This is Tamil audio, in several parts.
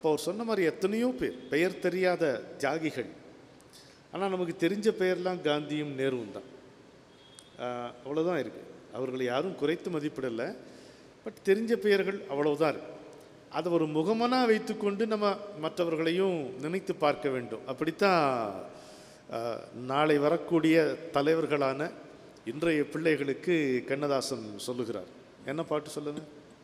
இப்போ அவர் சொன்ன மாதிரி எத்தனையோ பேர் பெயர் தெரியாத தியாகிகள், ஆனால் நமக்கு தெரிஞ்ச பெயர்லாம் காந்தியும் நேருவும் தான். அவ்வளோதான் இருக்குது. அவர்களை யாரும் குறைத்து மதிப்பிடலை, பட் தெரிஞ்ச பெயர்கள் அவ்வளவுதான் இருக்குது. அதை ஒரு முகமனாக வைத்துக்கொண்டு நம்ம மற்றவர்களையும் நினைத்து பார்க்க வேண்டும். அப்படித்தான் நாளை வரக்கூடிய தலைவர்களான இன்றைய பிள்ளைகளுக்கு கண்ணதாசன் சொல்லுகிறார். என்ன பாட்டு சொல்லுங்க?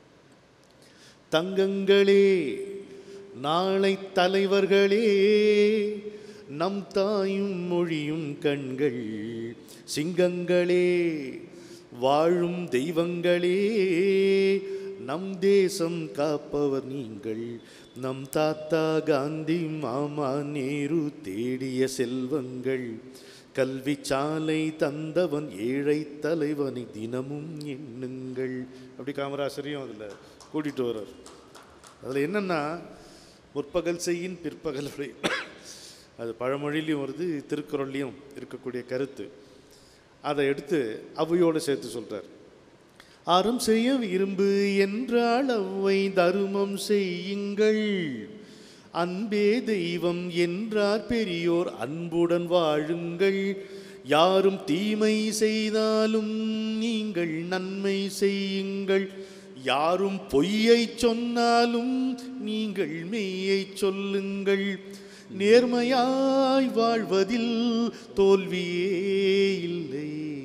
தங்கங்களே நாளை தலைவர்களே, நம் தாயும் மொழியும் கண்கள், சிங்கங்களே வாழும் தெய்வங்களே, நம் தேசம் காப்பவர் நீங்கள், நம் தாத்தா காந்தி மாமா நேரு தேடிய செல்வங்கள், கல்வி சாலை தந்தவன் ஏழை தலைவனை தினமும் எண்ணுங்கள். அப்படி காமராசரையும் அதில் கூட்டிகிட்டு வர்றார். அதில் என்னென்னா, முற்பகல் செய்யின் பிற்பகல் விளை, அது பழமொழிலையும் வருது, திருக்குறள்லையும் இருக்கக்கூடிய கருத்து. அதை எடுத்து அவையோடு சேர்த்து சொல்கிறார். அறம் செய்ய விரும்பு என்றால் அவ்வை தருமம் செய்யுங்கள், அன்பே தெய்வம் என்றார் பெரியோர் அன்புடன் வாழுங்கள், யாரும் தீமை செய்தாலும் நீங்கள் நன்மை செய்யுங்கள், யாரும் பொய்யை சொன்னாலும் நீங்கள் மெய்யை சொல்லுங்கள், நேர்மையாய் வாழ்வதில் தோல்வியே இல்லை.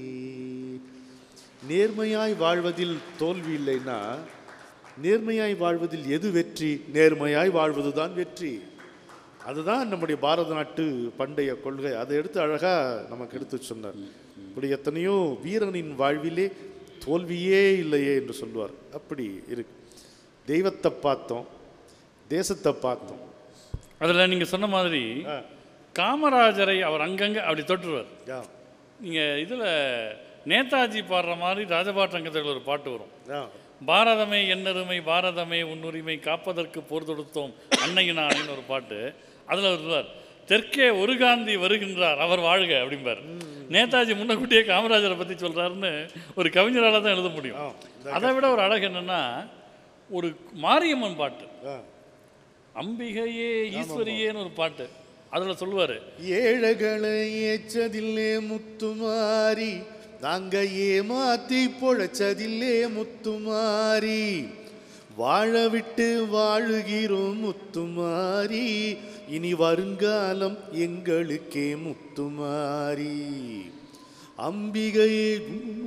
நேர்மையாய் வாழ்வதில் தோல்வி இல்லைன்னா, நேர்மையாய் வாழ்வதில் எது வெற்றி? நேர்மையாய் வாழ்வது தான் வெற்றி. அதுதான் நம்முடைய பாரத நாட்டு பண்டைய கொள்கை. அதை எடுத்து அழகாக நமக்கு எடுத்து சொன்னார். இப்படி எத்தனையோ வீரனின் வாழ்விலே தோல்வியே இல்லையே என்று சொல்லுவார். அப்படி இருக்கு. தெய்வத்தை பார்த்தோம், தேசத்தை பார்த்தோம். அதில் நீங்கள் சொன்ன மாதிரி காமராஜரை அவர் அங்கங்கே அப்படி தொட்டுருவார். நீங்கள் இதில் நேதாஜி பாடுற மாதிரி ராஜபாட்டங்கத்தில் ஒரு பாட்டு வரும். பாரதமே என்னருமை, பாரதமே உன்னுரிமை, காப்பதற்கு போர் தொடுத்தோம் அன்னையின் ஆணைன்னு ஒரு பாட்டு. அதில் வருவார், தெற்கே ஒரு காந்தி வருகின்றார் அவர் வாழ்க அப்படிம்பார். நேதாஜி முன்னக்கூட்டியே காமராஜரை பற்றி சொல்கிறாருன்னு ஒரு கவிஞரால் தான் எழுத முடியும். அதை விட ஒரு அழகு என்னென்னா, ஒரு மாரியம்மன் பாட்டு, அம்பிகையே ஈஸ்வரியேன்னு ஒரு பாட்டு, அதில் சொல்லுவார், ஏழைகளை ஏச்சதில்லே முத்துமாரி, நாங்க ஏமாத்தி பொழைச்சதில்லே முத்துமாரி, வாழ விட்டு வாழுகிறோம் முத்துமாரி, இனி வருங்காலம் எங்களுக்கே முத்துமாரி, அம்பிகையே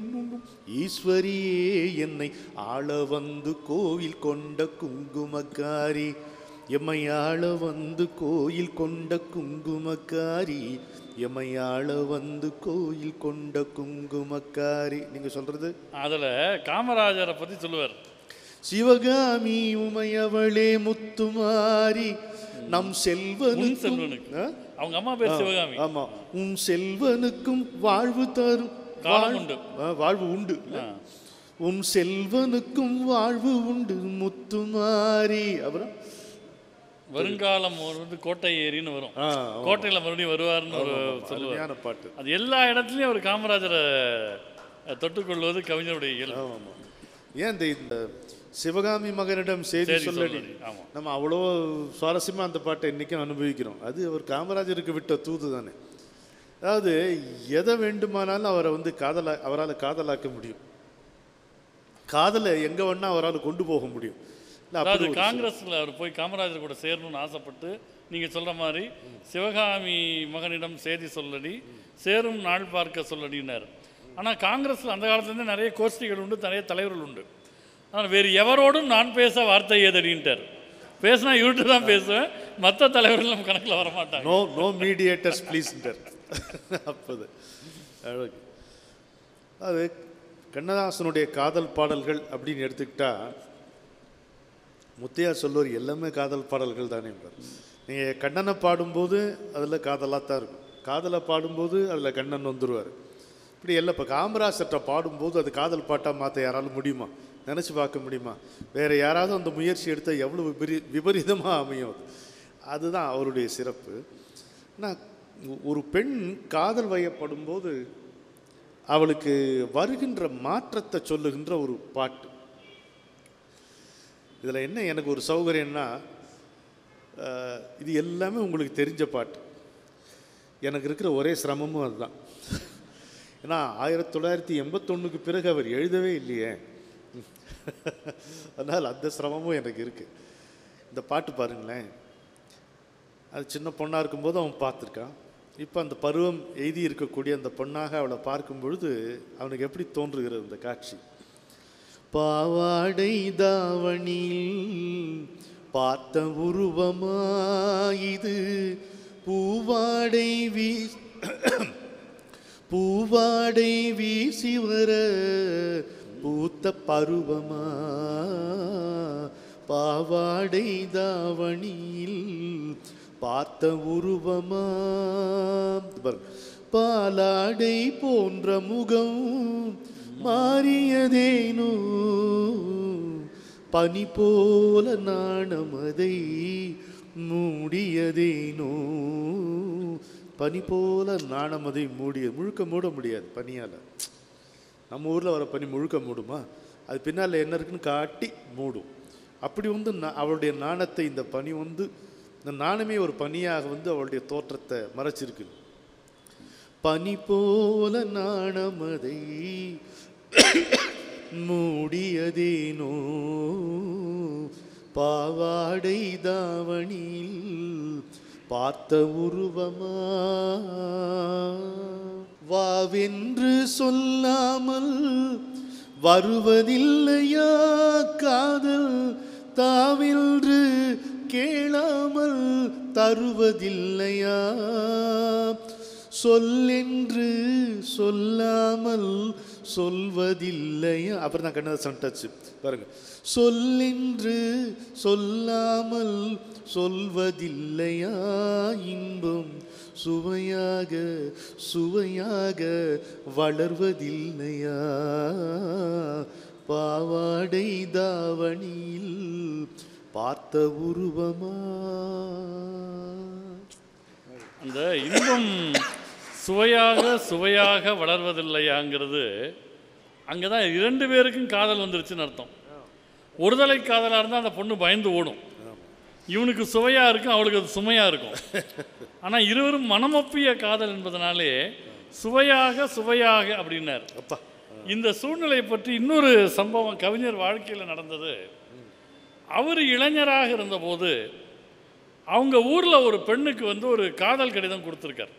ஈஸ்வரியே என்னை ஆள வந்து கோவில் கொண்ட குங்குமக்காரி, எம்மையாள வந்து கோயில் கொண்ட குங்குமக்காரி, எம்மையாள வந்து கோயில் கொண்ட குங்குமக்காரி. நீங்க சொல்றது அதில் காமராஜரை பற்றி சொல்லுவார். சிவகாமி உமையவளே முத்துமாரி, நம் செல்வனுக்கும், அவங்க அம்மா பேர் சிவகாமி. ஆமா, உன் செல்வனுக்கும் வாழ்வு தரும் வாழ்வு உண்டு, உன் செல்வனுக்கும் வாழ்வு உண்டு முத்துமாரி. அப்புறம் வருங்காலம் வந்து கோட்டை ஏறின்னு வரும், கோட்டையில் மறுபடியும் வருவார்னு ஒரு சொல்லுவார் பாட்டு. அது எல்லா இடத்துலையும் அவர் காமராஜரை தொட்டுக்கொள்வது கவிஞருடைய இயல்பு. ஏன் இந்த சிவகாமி மகனிடம் செய்தி சொல்லடி, நம்ம அவ்வளோ சுவாரஸ்யமாக அந்த பாட்டை இன்றைக்கும் அனுபவிக்கிறோம். அது அவர் காமராஜருக்கு விட்ட தூது தானே. அதாவது எதை வேண்டுமானாலும் அவரை வந்து அவரால் காதலாக்க முடியும், காதலை எங்கே வேணா அவரால் கொண்டு போக முடியும். அதாவது காங்கிரஸில் அவர் போய் காமராஜர் கூட சேரணும்னு ஆசைப்பட்டு நீங்கள் சொல்கிற மாதிரி சிவகாமி மகனிடம் செய்தி சொல்லடி, சேரும் நாள் பார்க்க சொல்லடினார். ஆனால் காங்கிரஸில் அந்த காலத்துலேருந்து நிறைய கோஷ்டிகள் உண்டு, நிறைய தலைவர்கள் உண்டு. ஆனால் வேறு எவரோடும் நான் பேச வார்த்தை ஏதடின்ட்டார். பேசினா இவர்கிட்ட தான் பேசுவேன், மற்ற தலைவர்கள் நம்ம கணக்கில் வரமாட்டாங்க. நோ மீடியேட்டர்ஸ் ப்ளீஸ்ன்ட்டார். அப்போது அது கண்ணதாசனுடைய காதல் பாடல்கள் அப்படின்னு எடுத்துக்கிட்டா, முத்தையா சொல்லுவார் எல்லாமே காதல் பாடல்கள் தானே. நீங்கள் கண்ணனை பாடும்போது அதில் காதலாக தான் இருக்கும், காதலை பாடும்போது அதில் கண்ணன் வந்துடுவார். இப்படி எல்லாம் இப்போ காமராஜர்கிட்ட பாடும்போது அது காதல் பாட்டாக மாற்ற யாராலும் முடியுமா? நினச்சி பார்க்க முடியுமா? வேறு யாராவது அந்த முயற்சி எடுத்தால் எவ்வளோ விபரீதமாக அமையும். அதுதான் அவருடைய சிறப்பு. ஆனால் ஒரு பெண் காதல் வயப்படும்போது அவளுக்கு வருகின்ற மாற்றத்தை சொல்லுகின்ற ஒரு பாட்டு. இதில் என்ன எனக்கு ஒரு சௌகரியம்னா, இது எல்லாமே உங்களுக்கு தெரிஞ்ச பாட்டு. எனக்கு இருக்கிற ஒரே சிரமமும் அதுதான். ஏன்னா 1981க்கு பிறகு அவர் எழுதவே இல்லையே. அதனால் அந்த சிரமமும் எனக்கு இருக்குது. இந்த பாட்டு பாருங்களேன், அது சின்ன பொண்ணாக இருக்கும்போது அவன் பார்த்துருக்கான். இப்போ அந்த பருவம் எய்தி இருக்கக்கூடிய அந்த பொண்ணாக அவளை பார்க்கும் பொழுது அவனுக்கு எப்படி தோன்றுகிறது இந்த காட்சி? பாவாடை தாவணியில் பார்த்த உருவமா இது, பூவாடை வீசி வர பூத்த பருவமா, பாவாடை தாவணியில் பார்த்த உருவமா, பாலாடை போன்ற முகம் மாறியதேனோ, பனி போல நாணமதை மூடியதேனோ, பனி போல நாணமதை முழுக்க மூட முடியாது பனியால். நம்ம ஊரில் வர பனி முழுக்க மூடுமா? அது பின்னால் என்ன இருக்குன்னு காட்டி மூடும். அப்படி அவளுடைய நாணத்தை இந்த பனி இந்த நாணமே ஒரு பனியாக அவளுடைய தோற்றத்தை மறைச்சிருக்கு. பனி போல நாணமதை மூடியதேனோ, பாவாடை தாவணியில் பார்த்த உருவமா, வாவென்று சொல்லாமல் வருவதில்லையா காதல், தாவென்று கேளாமல் தருவதில்லையா, சொல்லென்று சொல்லாமல் சொல்வதில்லையா. அப்புறம் தான் கண்ணதாசன் டச் பாருங்க, சொல்லென்று சொல்லாமல் சொல்வதில்லையா, இன்பம் சுவையாக சுவையாக வளர்வதில்லையா, பாவாடை தாவணியில் பார்த்த உருவமா. அந்த இன்பம் சுவையாக சுவையாக வளர்வதில்லையாங்கிறது அங்கே தான் 2 பேருக்கும் காதல் வந்துருச்சுன்னு அர்த்தம். ஒருதலை காதலாக இருந்தால் அந்த பொண்ணு பயந்து ஓடும். இவனுக்கு சுவையாக இருக்கும், அவளுக்கு அது சுமையாக இருக்கும். ஆனால் இருவரும் மனமொப்பிய காதல் என்பதனாலே சுவையாக சுவையாக அப்படின்னார். இந்த சூழ்நிலையை பற்றி இன்னொரு சம்பவம் கவிஞர் வாழ்க்கையில் நடந்தது. அவர் இளைஞராக இருந்தபோது அவங்க ஊரில் ஒரு பெண்ணுக்கு ஒரு காதல் கடிதம் கொடுத்துருக்கார்.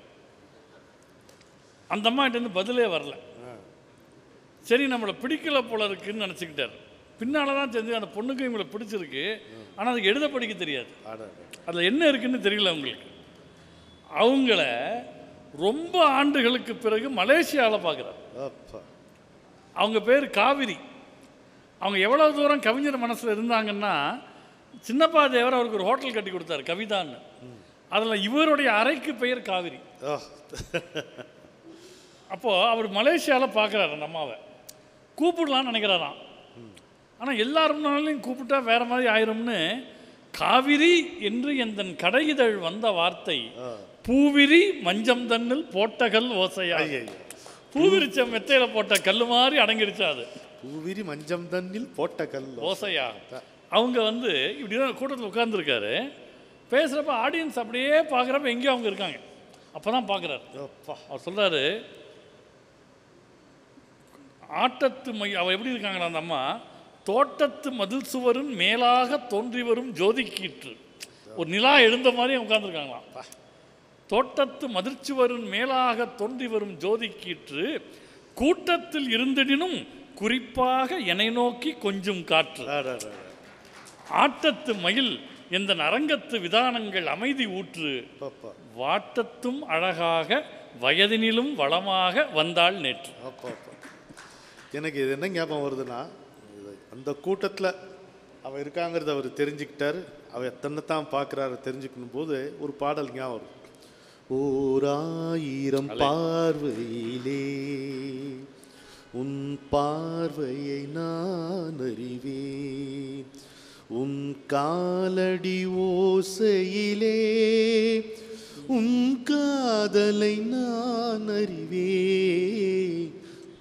அந்த அம்மாகிட்டேருந்து பதிலே வரல. சரி, நம்மளை பிடிக்கல போல இருக்குன்னு நினச்சிக்கிட்டார். பின்னால் தான் தெரிஞ்சு அந்த பொண்ணுக்கு இவங்களை பிடிச்சிருக்கு, ஆனால் அதுக்கு எழுத படிக்க தெரியாது. அதில் என்ன இருக்குன்னு தெரியல அவங்களுக்கு. அவங்கள ரொம்ப ஆண்டுகளுக்கு பிறகு மலேசியாவில் பார்க்குறார். அவங்க பேர் காவிரி. அவங்க எவ்வளோ தூரம் கவிஞர் மனசில் இருந்தாங்கன்னா, சின்னப்பா தேவர் அவருக்கு ஒரு ஹோட்டல் கட்டி கொடுத்தாரு கவிதான்னு. அதில் இவருடைய அறைக்கு பெயர் காவிரி. அப்போது அவர் மலேசியாவில் பார்க்குறாரு அந்த அம்மாவை. கூப்பிடலான்னு நினைக்கிறாராம். ஆனால் எல்லாரும் கூப்பிட்டா வேறு மாதிரி ஆயிரும்னு காவிரி என்று எந்தன் கடையிதழ் வந்த வார்த்தை பூவிரி மஞ்சம் தன்னில் போட்டகல் ஓசையா. பூவிரிச்ச மெத்தையில் போட்ட கல் மாதிரி அடங்கிடுச்சு. அது பூவிரி மஞ்சம் தன்னில் போட்ட கல் ஓசையா. அவங்க இப்படிதான் கூட்டத்தில் உட்கார்ந்துருக்காரு. பேசுகிறப்ப ஆடியன்ஸ் அப்படியே பார்க்குறப்ப எங்கேயும் அவங்க இருக்காங்க. அப்போ தான் பார்க்குறாரு. அவர் சொல்கிறாரு, ஆட்டத்து அவள் எப்படி இருக்காங்களா அந்த அம்மா, தோட்டத்து மதில் சுவரும் மேலாக தோன்றி வரும் ஜோதிக்கீற்று. ஒரு நிலா எழுந்த மாதிரி உட்கார்ந்துருக்காங்களாம். தோட்டத்து மதிர்ச்சுவரும் மேலாக தோன்றி வரும் ஜோதிக்கீற்று கூட்டத்தில் இருந்தினும் குறிப்பாக என்னை நோக்கி கொஞ்சம் காற்று. ஆட்டத்து மயில் எந்த அரங்கத்து விதானங்கள் அமைதி ஊற்று வாட்டத்தும் அழகாக வயதினிலும் வளமாக வந்தாள் நேற்று. எனக்கு இது என்ன ஞாபகம் வருதுன்னா, அந்த கூட்டத்தில் அவள் இருக்காங்கிறத அவர் தெரிஞ்சுக்கிட்டார். அவள் எத்தனைத்தான் பார்க்குறாரு தெரிஞ்சுக்கணும் போது ஒரு பாடல் ஞாபகம் வரும். 1000 பார்வையிலே உன் பார்வையை நான் அறிவேன், உன் காலடி ஓசையிலே உன் காதலை நான் அறிவேன்,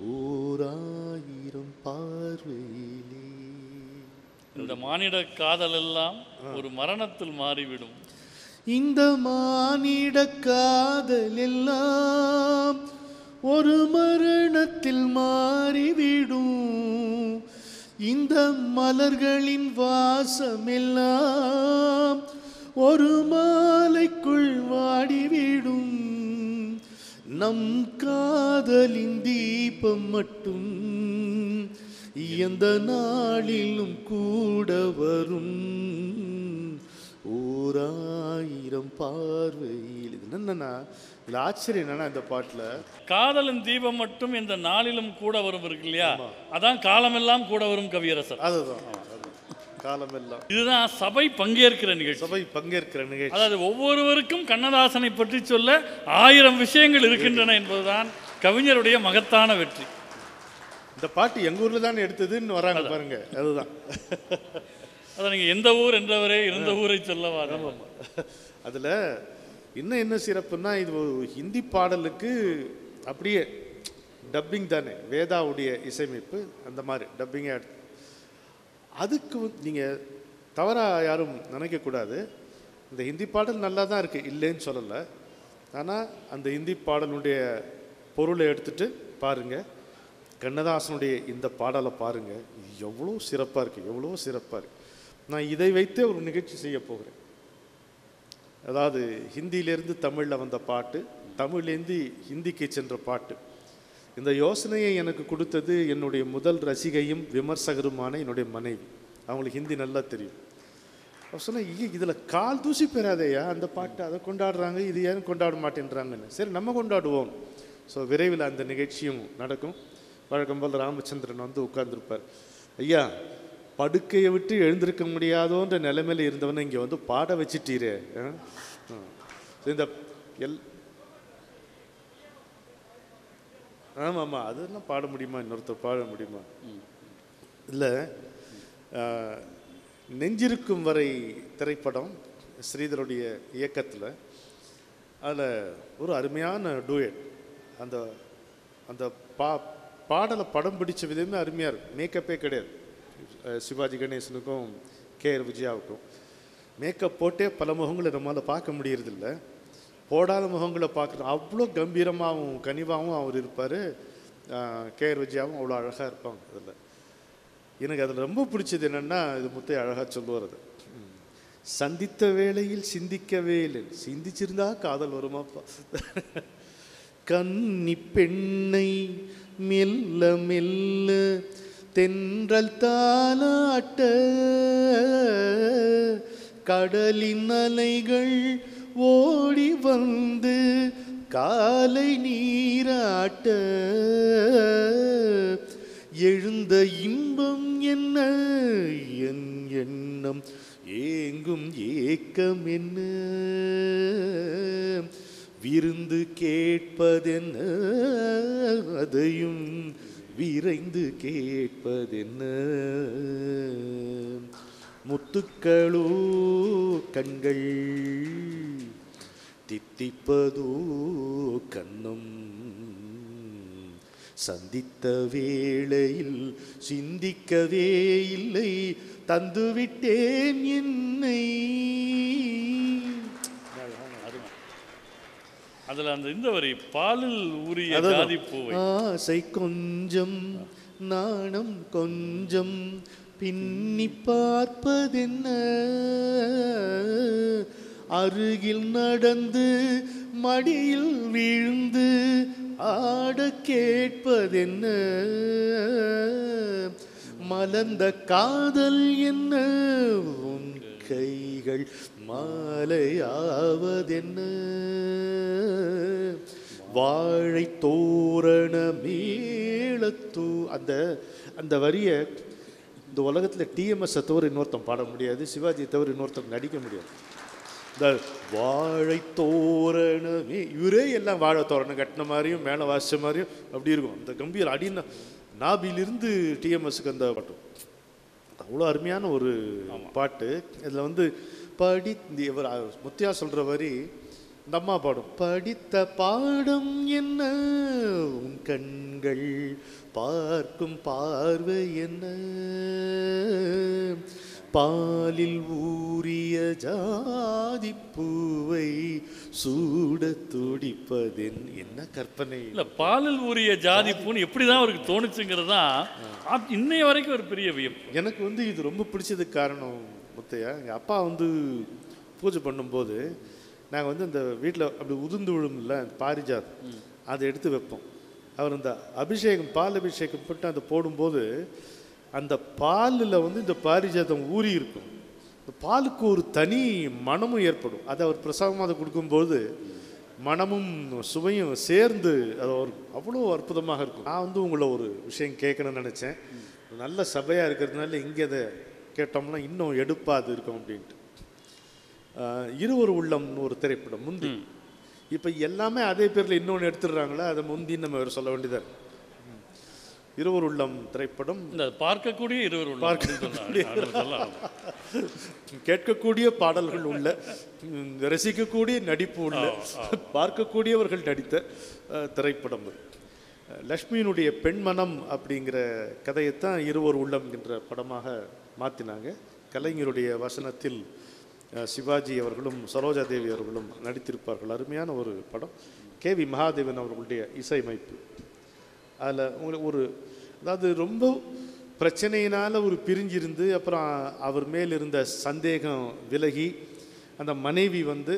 1000 பார்வையிலே. இந்த மானிட காதல் எல்லாம் ஒரு மரணத்தில் மாறிவிடும். இந்த மானிட காதல் எல்லாம் ஒரு மரணத்தில் மாறிவிடும். இந்த மலர்களின் வாசமெல்லாம் ஒரு மாலைக்குள் வாடிவிடும். நம் காதலின் தீபம் மட்டும் எந்த நாளிலும் கூட வரும். 1000 பார்வையில். இது என்னன்னா, இதில் ஆச்சரியம் என்னன்னா, இந்த பாட்டில் காதலின் தீபம் மட்டும் இந்த நாளிலும் கூட வரும் இருக்கு இல்லையா, அதான் காலமெல்லாம் கூட வரும் கவியரசர். அதுதான் காலமெல்லாம். இதுதான் சபை பங்கேற்கிற நிகழ்ச்சி. சபை பங்கேற்கிற நிகழ்ச்சி. அதாவது ஒவ்வொருவருக்கும் கண்ணதாசனை பற்றி சொல்ல 1000 விஷயங்கள் இருக்கின்றன என்பதுதான் கவிஞருடைய மகத்தான வெற்றி. இந்த பாட்டு எங்கள் ஊரில் தான் எடுத்ததுன்னு வராங்க பாருங்க. அதுதான். அதான் நீங்கள் எந்த ஊர் என்றவரே இருந்த ஊரை சொல்லவா. அதில் இன்னும் என்ன சிறப்புன்னா, இது ஒரு ஹிந்தி பாடலுக்கு அப்படியே டப்பிங் தானே, வேதாவுடைய இசையமைப்பு அந்த மாதிரி டப்பிங்கே எடுத்து. அதுக்கு நீங்கள் தவறாக யாரும் நினைக்கக்கூடாது. இந்த ஹிந்தி பாடல் நல்லா தான் இருக்குது, இல்லைன்னு சொல்லலை. ஆனால் அந்த ஹிந்தி பாடலுடைய பொருளை எடுத்துகிட்டு பாருங்கள், கண்ணதாசனுடைய இந்த பாடலை பாருங்கள், எவ்வளோ சிறப்பாக இருக்குது, எவ்வளோ சிறப்பாக இருக்குது. நான் இதை வைத்தே ஒரு நிகழ்ச்சி செய்ய போகிறேன். அதாவது ஹிந்தியிலேருந்து தமிழில் வந்த பாட்டு, தமிழ்லேருந்து ஹிந்திக்கு சென்ற பாட்டு. இந்த யோசனையை எனக்கு கொடுத்தது என்னுடைய முதல் ரசிகையும் விமர்சகருமான என்னுடைய மனைவி. அவங்களுக்கு ஹிந்தி நல்லா தெரியும். அவர் சொன்னால், இதில் கால் தூசி பெறாதையா அந்த பாட்டு, அதை கொண்டாடுறாங்க, இது ஏன் கொண்டாட மாட்டேன்றாங்கன்னு. சரி, நம்ம கொண்டாடுவோம். ஸோ விரைவில் அந்த நிகழ்ச்சியும் நடக்கும். வழக்கம் போல் ராமச்சந்திரன் வந்து உட்கார்ந்துருப்பார். ஐயா, படுக்கையை விட்டு எழுந்திருக்க முடியாதோன்ற நிலைமையில் இருந்தவனை இங்கே வந்து பாட வச்சுட்டீரே. இந்த ஆமாம்மா, அதெல்லாம் பாட முடியுமா, இன்னொருத்தர் பாட முடியுமா? இல்லை, நெஞ்சிருக்கும் வரை திரைப்படம் ஸ்ரீதருடைய இயக்கத்தில், அதில் ஒரு அருமையான டூயட். அந்த அந்த பாடலை படம் பிடிச்ச விதமே அருமையாக இருக்கும். மேக்கப்பே கிடையாது. சிவாஜி கணேசனுக்கும் KR விஜயாவுக்கும் மேக்கப் போட்டே பல முகங்களை நம்மளால் பார்க்க முடியறதில்ல. போடாத முகங்களை பார்க்குறோம். அவ்வளோ கம்பீரமாகவும் கனிவாகவும் அவர் இருப்பார். KR விஜயாவும் அவ்வளோ அழகாக இருப்பாங்க. அதில் எனக்கு அதில் ரொம்ப பிடிச்சது என்னென்னா, இது முத்தைய அழகாக சொல்லுவார். அது சந்தித்த வேளையில் சிந்திக்கவே இல்லை, சிந்திச்சிருந்தா காதல் வருமாப்பா. கன்னி பெண்ணை மெல்ல மெல்ல தென்றல் தாலாட்ட, கடலின் அலைகள் ஓடி வந்து காலை நீராட்ட, எழுந்த இன்பம் என்ன என் எண்ணம் ஏங்கும் ஏக்கம் என்ன, விருந்து கேட்பதென்ன அதையும் விரைந்து கேட்பதென்ன, முத்துக்களோ கண்கள் தித்திப்பதோ கண்ணம், சந்தித்த வேளையில் சிந்திக்கவே இல்லை தந்துவிட்டேன் என்னை. அதில் அந்த இந்த வரி, பாலில் ஊறிய ஜாதிப்பூவை, ஆசை கொஞ்சம் நாணம் கொஞ்சம் பின்னி பார்ப்பதென்ன, அருகில் நடந்து மடியில் விழுந்து ஆட கேட்பதென்ன, மலர்ந்த காதல் என்ன உன் கைகள் மாலையாவதென்ன, வாழை தோரண மேளத்தூ. அந்த அந்த வரியை இந்த உலகத்தில் TMS தவிர இன்னொருத்தன் பாட முடியாது, சிவாஜி தவிர இன்னொருத்தன் நடிக்க முடியாது. இந்த வாழை தோரணமே, இவரே எல்லாம் வாழை தோரணம் கட்டின மாதிரியும் மேலே வாசித்த மாதிரியும் அப்படி இருக்கும். அந்த கம்பீர அடின நாபிலிருந்து TMSக்கு அந்த பாட்டு அவ்வளோ அருமையான ஒரு பாட்டு. இதில் வந்து இவர் முத்தியா சொல்கிற வரி இந்த அம்மா பாடும், படித்த பாடம் என்ன உன் கண்கள் பார்க்கும் பார்வை என்ன, பாலில் ஊறிய ஜாதிப்பூ சூட துடிப்பதென் என்ன கற்பனை. இல்லை, பாலில் ஊறிய ஜாதி பூன்னு எப்படி தான் அவருக்கு தோணுச்சுங்கிறது தான் இன்னைய வரைக்கும் ஒரு பெரிய வியப்பு. எனக்கு வந்து இது ரொம்ப பிடிச்சதுக்கு காரணம் முத்தையா, எங்கள் அப்பா வந்து பூஜை பண்ணும்போது நாங்கள் வந்து இந்த வீட்டில் அப்படி உதிர்ந்து விழும்ல பாரிஜாதம் அதை எடுத்து வைப்போம். அவர் இந்த அபிஷேகம் பால் அபிஷேகம் போட்டு அதை போடும்போது அந்த பாலில் வந்து இந்த பாரிஜாதம் ஊறி இருக்கும். இந்த பாலுக்கு ஒரு தனி மனமும் ஏற்படும். அதை அவர் பிரசாதமாக அதை கொடுக்கும்போது மனமும் சுவையும் சேர்ந்து அது ஒரு அவ்வளோ அற்புதமாக இருக்கும். நான் வந்து உங்களை ஒரு விஷயம் கேட்கணும்னு நினச்சேன். நல்ல சபையாக இருக்கிறதுனால இங்கே அதை கேட்டோம்னா இன்னும் எடுப்பாது இருக்கும் அப்படின்ட்டு. இருவர் உள்ளம்னு ஒரு திரைப்படம் முந்தி, இப்போ எல்லாமே அதே பேரில் இன்னொன்று எடுத்துடுறாங்களா, அதை முந்தின்னு நம்ம வேறு சொல்ல வேண்டியதாக இருக்கு. இருவர் உள்ளம் திரைப்படம் இந்த பார்க்கக்கூடிய இருவர் உள்ளம், கேட்கக்கூடிய பாடல்கள் உள்ள, ரசிக்கக்கூடிய நடிப்பு உள்ள, பார்க்கக்கூடியவர்கள் நடித்த திரைப்படம். லக்ஷ்மியினுடைய பெண்மனம் அப்படிங்கிற கதையைத்தான் இருவர் உள்ளம் என்ற படமாக மாற்றினாங்க. கலைஞருடைய வசனத்தில் சிவாஜி அவர்களும் சரோஜா தேவி அவர்களும் நடித்திருப்பார்கள். அருமையான ஒரு படம். கேவி மகாதேவன் அவர்களுடைய இசையமைப்பு. அதில் உங்களுக்கு ஒரு அதாவது ரொம்ப பிரச்சனையினால் ஒரு பிரிஞ்சிருந்து அப்புறம் அவர் மேல் இருந்த சந்தேகம் விலகி அந்த மனைவி வந்து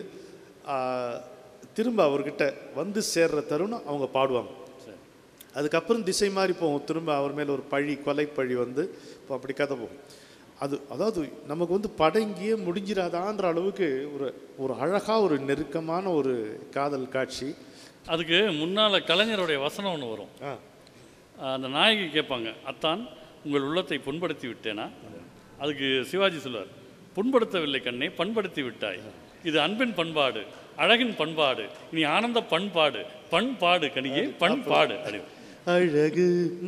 திரும்ப அவர்கிட்ட வந்து சேர்ற தருணம் அவங்க பாடுவாங்க. அதுக்கப்புறம் திசை மாறி போகும். திரும்ப அவர் மேலே ஒரு பழி, கொலை பழி வந்து இப்போ அப்படி கதை போகும். அது அதாவது நமக்கு வந்து படங்கியே முடிஞ்சிடாதான்ற அளவுக்கு ஒரு அழகாக ஒரு நெருக்கமான ஒரு காதல் காட்சி. அதுக்கு முன்னால் கலைஞருடைய வசனம் ஒன்று வரும். அந்த நாயகி கேட்பாங்க, அத்தான் உங்கள் உள்ளத்தை புண்படுத்தி விட்டேனா? அதுக்கு சிவாஜி சொல்வார், புண்படுத்தவில்லை கண்ணே, பண்படுத்தி விட்டாய். இது அன்பின் பண்பாடு, அழகின் பண்பாடு, இனி ஆனந்த பண்பாடு, பண்பாடு கனியே பண்பாடு. அழகு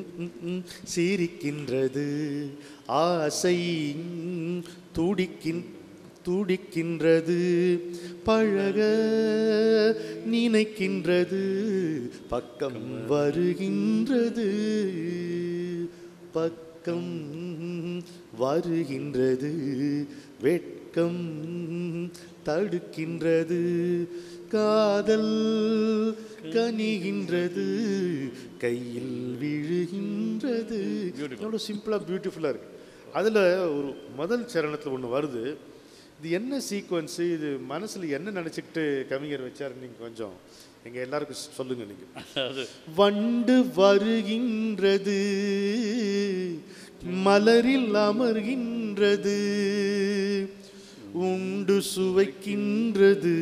சிரிக்கின்றது, ஆசை துடிக்கின்றது, பழக நினைக்கின்றது, பக்கம் வருகின்றது, பக்கம் வருகின்றது, வெட்கம் தடுக்கின்றது, காதல் கனிகின்றது, கையில் விழுகின்றது. எவ்வளோ சிம்பிளாக பியூட்டிஃபுல்லாக இருக்குது. அதில் ஒரு முதல் சரணத்தில் ஒன்று வருது. இது என்ன சீக்வன்ஸு, இது மனசில் என்ன நினச்சிக்கிட்டு கவிஞர் வச்சாருன்னு நீங்கள் கொஞ்சம் எங்கள் எல்லாருக்கும் சொல்லுங்கள். நீங்கள் வண்டு வருகின்றது, மலரில் அமர்கின்றது, உண்டு சுவைக்கின்றது,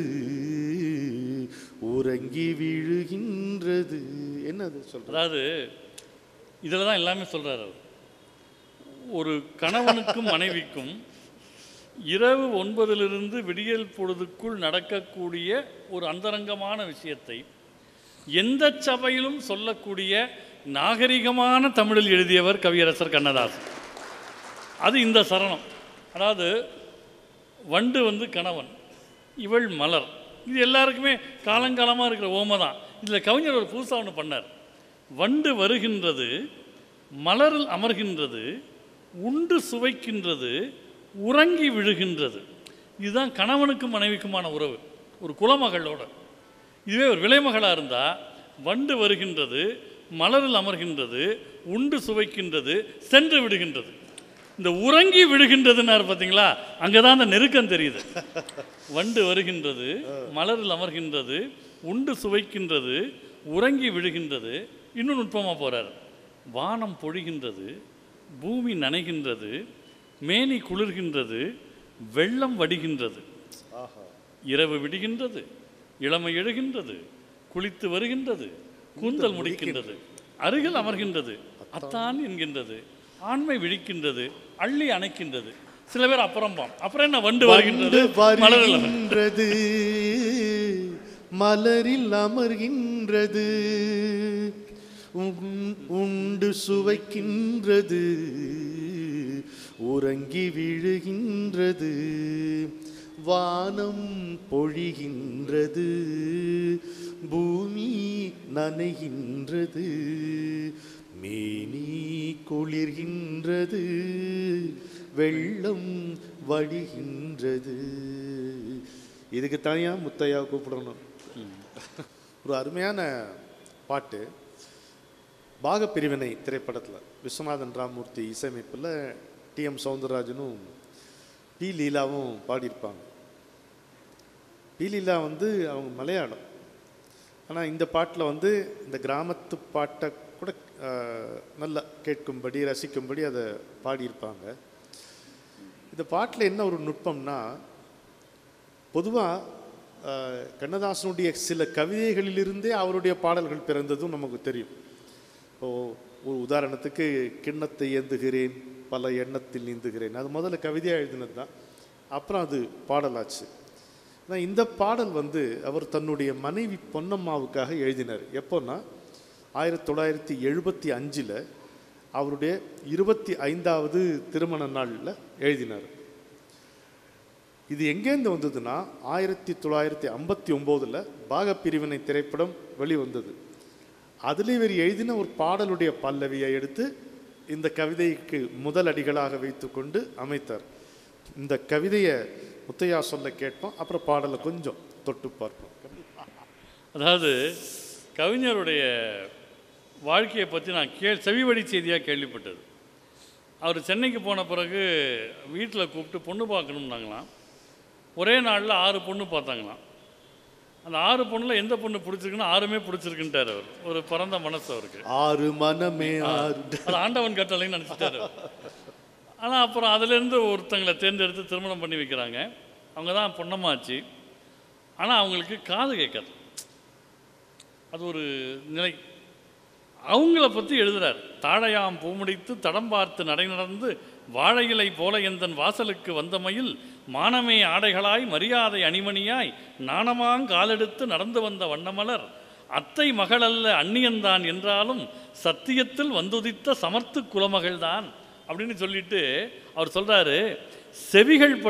உறங்கி விழுகின்றது. என்னது சொல்ற? அதாவது இதில் தான் எல்லாமே சொல்கிறார் அவர். ஒரு கணவனுக்கும் மனைவிக்கும் இரவு 9லிருந்து விடியல் பொழுதுக்குள் நடக்கக்கூடிய ஒரு அந்தரங்கமான விஷயத்தை எந்த சபையிலும் சொல்லக்கூடிய நாகரிகமான தமிழில் எழுதியவர் கவியரசர் கண்ணதாசன். அது இந்த சரணம். அதாவது வண்டு வந்து கணவன், இவள் மலர். இது எல்லாருக்குமே காலங்காலமாக இருக்கிற ஓமை தான். இதில் கவிஞர் ஒரு புதுசாக ஒன்று பண்ணார். வண்டு வருகின்றது, மலரில் அமர்கின்றது, உண்டு சுவைக்கின்றது, உறங்கி விழுகின்றது. இதுதான் கணவனுக்கும் மனைவிக்குமான உறவு, ஒரு குலமகளோட. இதுவே ஒரு விலைமகளாக இருந்தால் வண்டு வருகின்றது, மலரில் அமர்கின்றது, உண்டு சுவைக்கின்றது, சென்று விடுகின்றது. இந்த உறங்கி விடுகின்றதுன்னாரு பார்த்தீங்களா, அங்கே தான் அந்த நெருக்கம் தெரியுது. வண்டு வருகின்றது, மலரில் அமர்கின்றது, உண்டு சுவைக்கின்றது, உறங்கி விழுகின்றது. இன்னும் நுட்பமாக போகிறார். வானம் பொழிகின்றது, பூமி நனைகின்றது, மேனி குளிர்கின்றது, வெள்ளம் வடிகின்றது, இரவு விடுகின்றது, இளமை எழுகின்றது, குளித்து வருகின்றது, கூந்தல் முடிக்கின்றது, அருகில் அமர்கின்றது, அத்தான் என்கின்றது, ஆண்மை விழிக்கின்றது, அள்ளி அணைக்கின்றது. சில பேர் அப்புறம் என்ன, வண்டு வருகின்றது, மலரில் அமர்கின்றது, உண்டு சுவைக்கின்றது, உறங்கி விழுகின்றது, வானம் பொழிகின்றது, பூமி நனைகின்றது, மேனி குளிர்கின்றது, வெள்ளம் வடிகின்றது. இதுக்கு தனியாக முத்தையா கூப்பிடணும். ஒரு அருமையான பாட்டு. பாகப்பிரிவினை திரைப்படத்தில் விஸ்வநாதன் ராமூர்த்தி இசையமைப்பில் டிஎம் சௌந்தரராஜனும் பி லீலாவும் பாடியிருப்பாங்க. பி லீலா அவங்க மலையாளம். ஆனால் இந்த பாட்டில் இந்த கிராமத்து பாட்டை கூட நல்லா கேட்கும்படி ரசிக்கும்படி அதை பாடியிருப்பாங்க. இந்த பாட்டில் என்ன ஒரு நுட்பம்னா, பொதுவாக கண்ணதாசனுடைய சில கவிதைகளிலிருந்தே அவருடைய பாடல்கள் பிறந்ததும் நமக்கு தெரியும். இப்போது ஒரு உதாரணத்துக்கு கிண்ணத்தை ஏந்துகிறேன் பல எண்ணத்தில் நீந்துகிறேன், அது முதல்ல கவிதையாக எழுதினது தான், அப்புறம் அது பாடலாச்சு. ஆனால் இந்த பாடல் அவர் தன்னுடைய மனைவி பொன்னம்மாவுக்காக எழுதினார். எப்போன்னா 1975 அவருடைய 25வது திருமண நாளில் எழுதினார். இது எங்கேருந்து வந்ததுன்னா 1959 பாகப்பிரிவினை திரைப்படம் வெளிவந்தது. அதில் இவர் எழுதின ஒரு பாடலுடைய பல்லவியை எடுத்து இந்த கவிதைக்கு முதல் அடிகளாக வைத்து கொண்டு அமைத்தார். இந்த கவிதையை முத்தையா சொல்ல கேட்போம், அப்புறம் பாடலை கொஞ்சம் தொட்டு பார்ப்போம். அதாவது கவிஞருடைய வாழ்க்கையை பற்றி நான் செவிவழி செய்தியாக கேள்விப்பட்டது. அவர் சென்னைக்கு போன பிறகு வீட்டில் கூப்பிட்டு பொண்ணு பார்க்கணும்னாங்களாம். ஒரே நாளில் 6 பொண்ணு பார்த்தாங்களாம். அந்த 6 பொண்ணில் எந்த பொண்ணு பிடிச்சிருக்குன்னு 6மே பிடிச்சிருக்குன்ட்டார் அவர். ஒரு பரந்த மனசு அவருக்கு. 6 மனமே 6 அது ஆண்டவன் கட்டளைன்னு நினச்சிட்டாரு. ஆனால் அப்புறம் அதுலேருந்து ஒருத்தங்களை தேர்ந்தெடுத்து திருமணம் பண்ணி வைக்கிறாங்க. அவங்க தான் பொன்னம்மாச்சு. ஆனால் அவங்களுக்கு காது கேட்காது. அது ஒரு நிலை. அவங்கள பற்றி எழுதுகிறார். தாழையாம் பூமுடித்து தடம் பார்த்து நடை நடந்து வாழையிலை போல எந்தன் வாசலுக்கு வந்தமையில் மானமே ஆடைகளாய் மரியாதை அணிமணியாய் நாணமாங் காலெடுத்து நடந்து வந்த வண்ணமலர் அத்தை மகளல்ல அந்நியன்தான் என்றாலும் சத்தியத்தில் வந்துதித்த சமர்த்து குலமகள்தான் அப்படின்னு சொல்லிட்டு அவர் சொல்கிறாரு, செவிகள்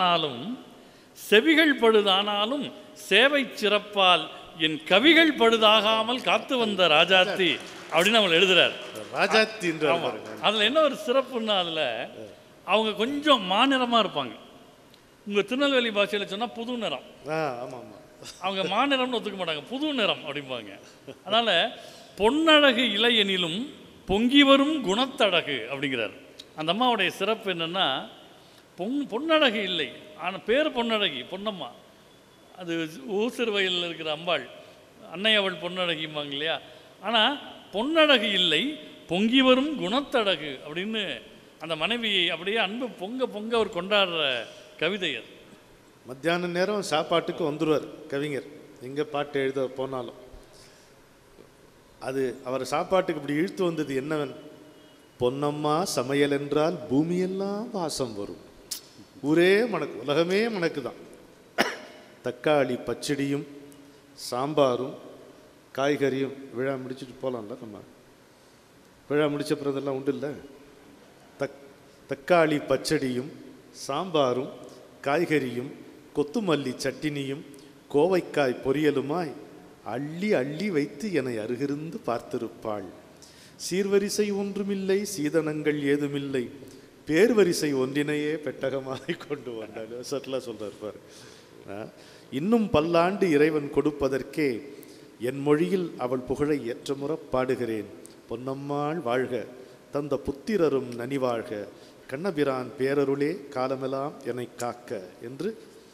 பழுதானாலும் சேவை சிறப்பால் என் கவிகள் பழுதாகாமல் காத்து வந்த ராஜாத்தி அப்படின்னு அவங்க எழுதுறாரு. ராஜாத்தி. அதில் என்ன ஒரு சிறப்புன்னா, அதில் அவங்க கொஞ்சம் மாநிறமாக இருப்பாங்க. உங்கள் திருநெல்வேலி பாஷையில் சொன்னால் புது நிறம். ஆமாம், அவங்க மாநிறம்னு ஒத்துக்க மாட்டாங்க, புது நிறம் அப்படிம்பாங்க. அதனால் பொன்னழகு இலை எனிலும் பொங்கி வரும் குணத்தழகு அப்படிங்கிறார். அந்த அம்மாவுடைய சிறப்பு என்னென்னா, பொன்னழகு இல்லை, ஆனால் பேர் பொன்னழகி, பொன்னம்மா. அது ஊசிறு வயலில் இருக்கிற அம்பாள், அன்னை அவள் பொன்னழகிம்பாங்க இல்லையா. ஆனால் பொன்னழகு இல்லை, பொங்கி வரும் குணத்தழகு அப்படின்னு அந்த மனைவியை அப்படியே அன்பு பொங்க பொங்க அவர் கொண்டாடுற கவிதை அது. மத்தியான நேரம் சாப்பாட்டுக்கு வந்துடுவார் கவிஞர், எங்கே பாட்டு எழுத போனாலும். அது அவர் சாப்பாட்டுக்கு இப்படி இழுத்து வந்தது என்னவன், பொன்னம்மா சமையல் என்றால் பூமியெல்லாம் வாசம் வரும், ஊரே மணக்கு, உலகமே மணக்கு தான். தக்காளி பச்சடியும் சாம்பாரும் காய்கறியும். விழா முடிச்சுட்டு போகலாம்ல, நம்ம விழா முடித்த பிறந்தெல்லாம் உண்டு இல்லை. தக்காளி பச்சடியும் சாம்பாரும் காய்கறியும் கொத்துமல்லி சட்டினியும் கோவைக்காய் பொரியலுமாய் அள்ளி அள்ளி வைத்து என்னை அருகிருந்து பார்த்திருப்பாள். சீர்வரிசை ஒன்றுமில்லை, சீதனங்கள் ஏதுமில்லை, பேர்வரிசை ஒன்றினையே பெட்டகமாக கொண்டு வந்தாள். சட்டெலாம் சொல்கிறார் பாரு. இன்னும் பல்லாண்டு இறைவன் கொடுப்பதற்கே என் மொழியில் அவள் புகழை ஏற்றமுற பாடுகிறேன். பொன்னம்மாள் வாழ்க, தந்த புத்திரரும் நனிவாழ்க, கண்ணபிரான் பேரருளே காலமெல்லாம் என்னை காக்க என்று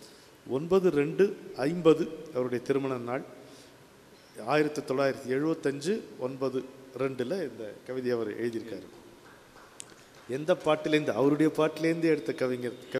9/2/50 அவருடைய திருமண நாள். 1975 9/2 இந்த கவிதை அவர் எழுதியிருக்காரு. எந்த பாட்டிலேருந்து, அவருடைய பாட்டிலேருந்து எடுத்த கவிஞர்.